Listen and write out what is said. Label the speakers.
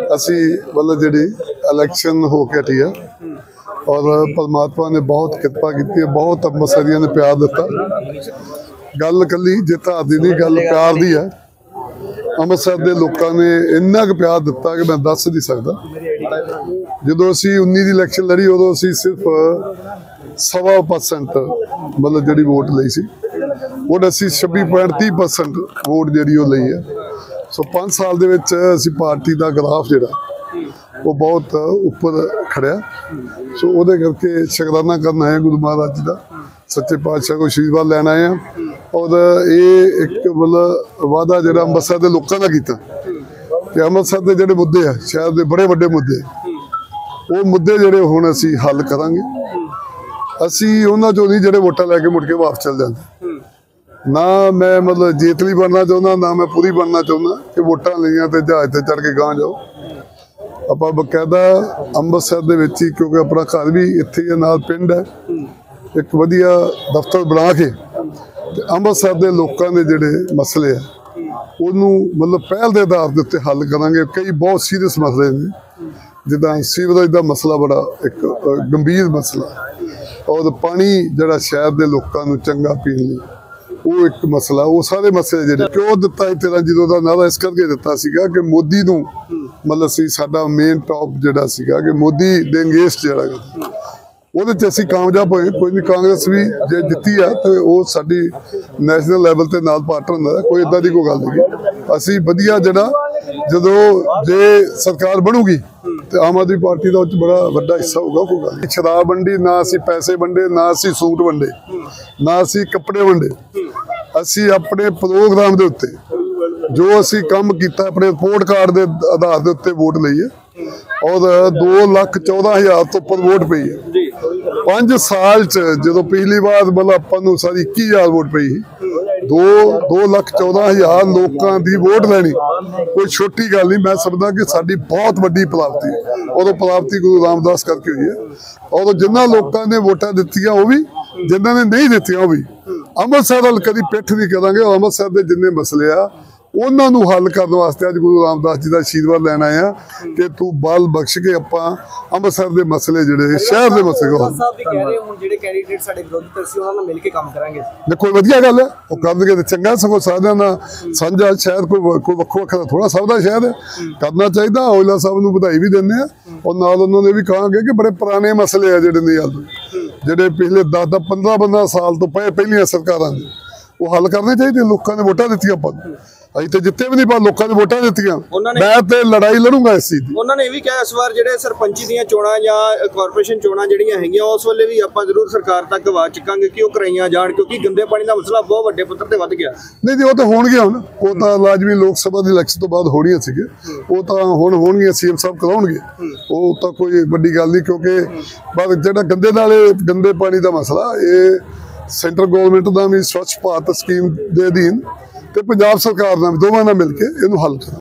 Speaker 1: असी मतलब जी इलैक्शन होके हटी है और परमात्मा ने बहुत कृपा की है, बहुत अंबरसरिया ने प्यार दिता। गल कली जित हार दी नहीं, गल प्यार दी है। ਅੰਮ੍ਰਿਤਸਰ ਦੇ ਲੋਕਾਂ ने इन्ना क प्यार दिता कि मैं दस नहीं सकता। जो असी 19 की इलैक्शन लड़ी उदों असी सिर्फ 1.25% मतलब जी वोट ली सी, वोट असी 26.30% वोट जी ली है। सो 5 साल दे विच असी पार्टी का ग्राफ जिहड़ा वो बहुत उपर खड़िया। सो उहदे करके शुकराना करना है गुरु महाराज जी का, सच्चे पातशाह को आशीर्वाद लैन आए हैं। और ये एक मतलब वादा जो अंमृतसर के लोगों का किया कि अंमृतसर के जोड़े मुद्दे है, शहर के बड़े बड़े मुद्दे, वो मुद्दे जोड़े हुण असी हल करांगे। असी उन्हां चों नहीं जोड़े वोटां लैके मुड़ के वापस चल जाते। ना मैं मतलब जेतली बनना चाहुंदा, ना मैं पूरी बनना चाहुंदा कि वोटां लईआं ते जहाज ते चढ़ के गांह जाओ। आपां बकायदा अंमृतसर दे विच ही, क्योंकि अपना घर भी इत्थे ही नाल पिंड है, एक वधिया दफ्तर बना के ਅੰਮ੍ਰਿਤਸਰ ਦੇ ਲੋਕਾਂ ਦੇ ਜਿਹੜੇ ਮਸਲੇ ਆ ਉਹਨੂੰ मतलब ਪਹਿਲ ਦੇ ਆਧਾਰ ਦੇ ਉੱਤੇ ਹੱਲ ਕਰਾਂਗੇ। ਕਈ ਬਹੁਤ ਸੀਰੀਅਸ ਮਸਲੇ ਨੇ, ਜਿੱਦਾਂ ਸੀਵਰੇਜ ਦਾ ਮਸਲਾ ਬੜਾ ਇੱਕ ਗੰਭੀਰ ਮਸਲਾ, ਔਰ ਪਾਣੀ ਜਿਹੜਾ ਸ਼ਹਿਰ ਦੇ ਲੋਕਾਂ ਨੂੰ ਚੰਗਾ ਪੀਣ ਲਈ ਉਹ ਇੱਕ ਮਸਲਾ। ਉਹ ਸਾਰੇ ਮਸਲੇ ਜਿਹੜੇ ਕਿਉਂ ਦਿੱਤਾ ਸੀ ਤੇਰਾ ਜਦੋਂ ਦਾ ਨਾਰਾ ਇਸ ਕਰਕੇ ਦਿੱਤਾ ਸੀਗਾ ਕਿ ਮੋਦੀ ਨੂੰ मतलब ਸੀ ਸਾਡਾ ਮੇਨ ਟੌਪ ਜਿਹੜਾ ਸੀਗਾ ਕਿ ਮੋਦੀ ਦੇ ਅਗੇਂਸਟ ਜਿਹੜਾ ਉਹਦੇ 'ਚ ਅਸੀਂ ਕਾਮਯਾਬ ਹੋਏ। ਕੋਈ ਨਹੀਂ, ਕਾਂਗਰਸ ਵੀ ਜੇ ਜਿੱਤੀ ਆ ਤੇ ਉਹ ਸਾਡੀ ਨੈਸ਼ਨਲ ਲੈਵਲ ਤੇ ਨਾਲ ਪਾਰਟਨਰ ਹੁੰਦਾ, ਕੋਈ ਇਦਾਂ ਦੀ ਕੋਈ ਗੱਲ ਨਹੀਂ। ਅਸੀਂ ਵਧੀਆ ਜਿਹੜਾ ਜਦੋਂ ਜੇ ਸਰਕਾਰ ਬਣੂਗੀ ਤੇ ਆਮ ਆਦਮੀ ਪਾਰਟੀ ਦਾ ਉਹ 'ਚ ਬੜਾ ਵੱਡਾ ਹਿੱਸਾ ਹੋਊਗਾ। ਕੋਈ ਗੱਲ ਨਹੀਂ, ਸ਼ਰਾਬ ਵੰਡੀ ਨਾ, ਅਸੀਂ ਪੈਸੇ ਵੰਡੇ ਨਾ, ਅਸੀਂ ਸੂਟ ਵੰਡੇ ਨਾ, ਅਸੀਂ ਕੱਪੜੇ ਵੰਡੇ। ਅਸੀਂ ਆਪਣੇ ਪ੍ਰੋਗਰਾਮ ਦੇ ਉੱਤੇ ਜੋ ਅਸੀਂ ਕੰਮ ਕੀਤਾ ਆਪਣੇ ਰਿਪੋर्ट कार्ड के आधार के उत्ते वोट ली है, और 2,14,000 तो उपर वोट पई है। 5 साल जो पिछली बार मतलब अपन सारी 21,000 वोट पई, 2,14,000 लोगों की वोट लैनी कोई छोटी गल नहीं। मैं समझदा कि साडी बहुत वड्डी प्राप्ति है, और प्राप्ति गुरु रामदास करके हुई है। और जिन्होंने लोगों ने वोटा दित्तियां वो भी, जिन्होंने नहीं दित्तियां वो भी। ਅੰਮ੍ਰਿਤਸਰ ਵੱਲ ਕਦੀ ਪਿੱਠ नहीं करांगे। और ਅੰਮ੍ਰਿਤਸਰ ਦੇ जिन्ने मसले आ उन्होंने हल करने वास्ते अज गुरु रामदास जी का आशीर्वाद लैन आए हैं कि तू बल बख्श के आप ਅੰਮ੍ਰਿਤਸਰ के मसले जोड़े शहर के मसले देखो वधिया गल है, वो कर चंगा। सगों सारिਆਂ ਦਾ ਸਾਂਝਾ शहर कोई ਵੱਖੋ ਵੱਖਰਾ थोड़ा सब का शहर है, करना चाहिए। औजला साहब को बधाई भी देने, और नाल उन्होंने भी कहांगे कि बड़े पुराने मसले है जोड़े नहीं हल, जोड़े पिछले 10-15 साल तो पहलियां सरकारां ने वो हल करने चाहिए। लोगों ने वोटां दित्तियां अपन अभी तो जिते भी नहीं, पर लोगों ने वोटां दित्तियां। मैं तो लड़ाई लड़ूंगा इस चीज की।
Speaker 2: उन्होंने भी कहा इस बार जो सरपंची दी चोणां या कारपोरेशन चोणां जिहड़ियां हैगियां उस वेले भी आपां जरूर सरकार तक आवाज़ चुकांगे कि वो कराइयां जाण, क्योंकि गंदे पानी का मसला बहुत वड्डे पੱਧਰ ते वध गया।
Speaker 1: नहीं जी, वो तो होणगे हुण, वो तो लाजमी लोक सभा दी इलैक्शन तो बाद होणीआं सीगे, वो तो हुण होणगीआं। सीएम साहब कराउणगे, वो तो कोई वड्डी गल नहीं, क्योंकि पर जिहड़ा गंदे नाले गंदे पानी का मसला ये सेंट्रल गवर्नमेंट का भी स्वच्छ भारत स्कीम के अधीन ते पंजाब सरकार नाल दोवां नाल मिल के इहनूं हल करना।